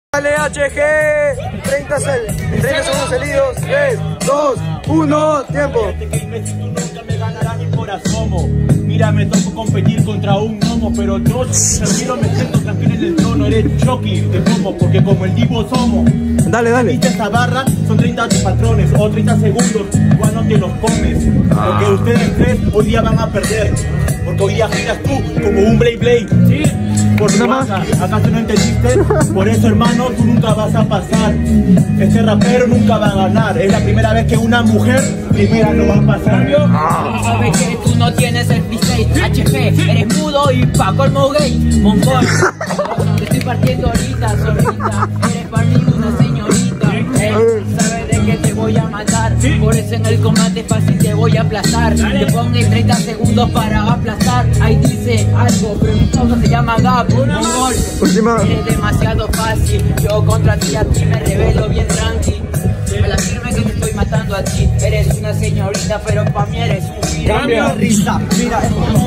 Dale HG, 30 segundos seguidos, 3, 2, 1, tiempo. Nunca me ganarás ni por asomo. Mira, me tocó competir contra un gnomo, pero yo tranquilo me siento tranquilo en el trono. Eres Chucky, te como, porque como el Divo somos. Dale. Viste esta barra, son 30 patrones o 30 segundos, igual no te los comes. Porque ustedes tres hoy día van a perder. Porque hoy día giras tú como un Blade Blade. ¿Sí? Por tu masa, ¿acaso no entendiste? Por eso, hermano, tú nunca vas a pasar. Este rapero nunca va a ganar. Es la primera vez que una mujer primera lo va a pasar. Sabes que tú no tienes el freestyle. HG, eres mudo y pa' colmo gay. Mongol, te estoy partiendo ahorita, zorrita. Eres para mí una señorita. Sabes de que te voy a matar. Por eso en el combate fácil te voy a aplastar. Te pongo 30 segundos para aplastar. Ahí dice algo, pero mi causa se llama Gap. Mongol, eres demasiado fácil. Yo contra ti a ti me revelo bien tranqui. Me la firme que te estoy matando a ti. Eres una señorita, pero pa' mí eres un giro. Cambia risa, mira,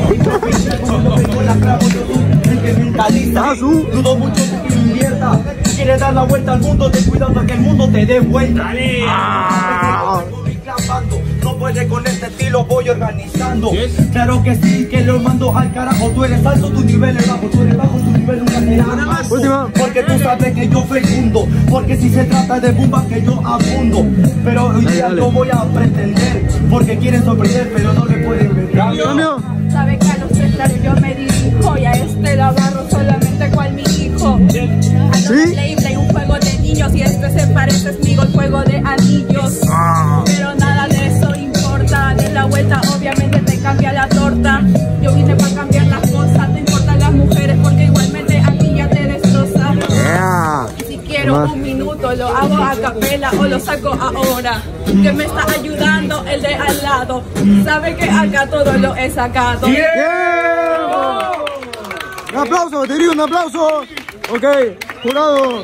dudo mucho que invierta. Si quieres dar la vuelta al mundo, ten cuidado que el mundo te dé vuelta. No puedes con este estilo, voy organizando. Claro que sí, que lo mando al carajo. Tú eres alto, tu nivel es bajo. Tú eres bajo, tu nivel nunca será. Última. Porque tú sabes que yo fecundo. Porque si se trata de bomba que yo abundo. Pero hoy día yo voy a pretender. Porque quieren sorprender, pero no le pueden ver. Cambio. Sabe que a los escenarios yo me dirijo y a este la agarro solamente cual mi hijo. ¿Sí? Play, un juego de niños y este se parece conmigo el juego de anillos. Pero nada de eso importa. De la vuelta obviamente te cambia la torta. Yo vine para cambiar las cosas. No importan las mujeres porque igualmente a mí ya te destroza. Y si quiero un minuto lo hago a capela o lo saco ahora. Que me está ayudando el de al lado. Sabe que acá todo lo he sacado. Un aplauso, batería, un aplauso. Ok, jurado.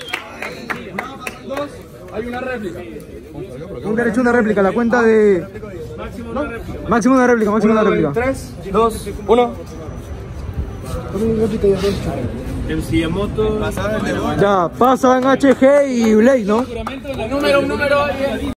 Hay una réplica. Un derecho a una réplica, la cuenta de... Máximo una réplica, máximo una réplica. 3, 2, 1. Ya, pasan HG y Blade, ¿no? Un número.